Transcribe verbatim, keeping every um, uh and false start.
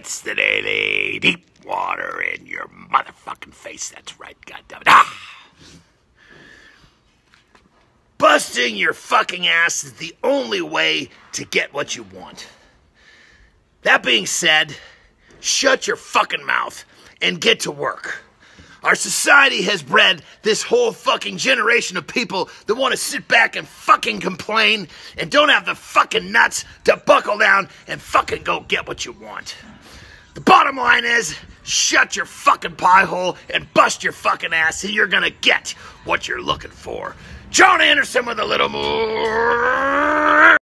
It's the Daily Deep Water in your motherfucking face. That's right, goddammit. Ah! Busting your fucking ass is the only way to get what you want. That being said, shut your fucking mouth and get to work. Our society has bred this whole fucking generation of people that want to sit back and fucking complain and don't have the fucking nuts to buckle down and fucking go get what you want. The bottom line is, shut your fucking pie hole and bust your fucking ass and you're gonna get what you're looking for. John Anderson with a little more